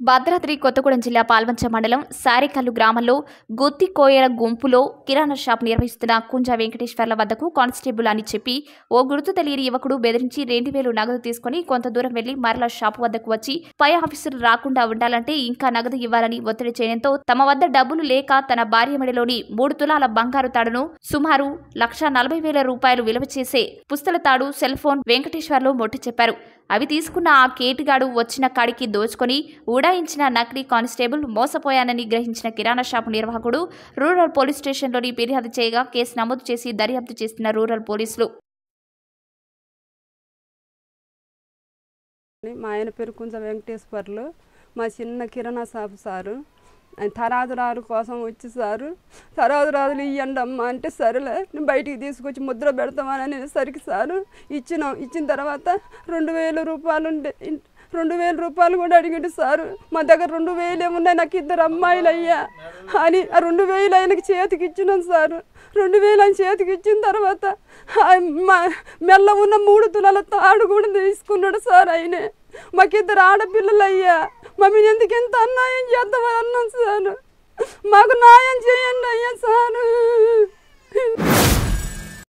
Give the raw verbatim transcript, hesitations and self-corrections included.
భద్రాద్రి కొత్తగూడెం జిల్లా పాల్వంచ మండలం సారికల్లు గ్రామంలో గుత్తికోయల గుంపులో కిరాణా షాప్ నిర్వహిస్తున్న కుంజ వెంకటేశ్వర్ల వద్దకు కానిస్టేబుల్ అని చెప్పి ఓ గుర్తు తెలియని యువకుడు బెదిరించి రెండు వేలు నగదు తీసుకుని కొంత దూరం వెళ్లి మరలా షాపు వద్దకు వచ్చి పై ఆఫీసర్లు రాకుండా ఉండాలంటే ఇంకా నగదు ఇవ్వాలని ఒత్తిడి చేయడంతో తమ వద్ద డబ్బులు లేక తన భార్య మెడలోని మూడు తులాల బంగారు తాడును సుమారు లక్ష నలభై వేల రూపాయలు విలువ చేసే పుస్తల తాడు సెల్ ఫోన్ వెంకటేశ్వర్లు మొట్టి చెప్పారు. అవి తీసుకున్న ఆ కేటుగాడు వచ్చిన కాడికి దోచుకొని ఉడాయించిన నకిలీ కానిస్టేబుల్ మోసపోయానని గ్రహించిన కిరాణా షాపు నిర్వాహకుడు రూరల్ పోలీస్ స్టేషన్లోని ఫిర్యాదు చేయగా కేసు నమోదు చేసి దర్యాప్తు చేస్తున్న రూరల్ పోలీసులు. మా ఆయన పేరు కుంజ వెంకటేశ్వర్లు. మా చిన్న కిరాణా షాపు సారు. ఆయన తరాదురాలు కోసం వచ్చి సారు తరాదురాదులు ఇవ్వండి అమ్మ అంటే సరేలే నేను బయటికి తీసుకొచ్చి ముద్ర పెడతామని అనేసరికి సారు ఇచ్చినాం. ఇచ్చిన తర్వాత రెండు వేల రూపాయలు ఉండే రెండు వేల రూపాయలు కూడా అడిగిండు సారు. మా దగ్గర రెండు వేలు ఏమున్నాయి, నాకు ఇద్దరు అమ్మాయిలు అయ్యా అని ఆ రెండు వేలు ఆయనకి చేతికి ఇచ్చినాం సారు. రెండు వేలు ఆయన చేతికి ఇచ్చిన తర్వాత మా మెల్ల ఉన్న మూడు తులాల తాడు కూడా తీసుకున్నాడు సార్. ఆయనే మాకిద్దరు ఆడపిల్లలు అయ్యా, మమ్మీని ఎందుకు ఎంత అన్యాయం చేద్దామని అన్నాం సార్. మాకు న్యాయం చేయండి అయ్యా సారు.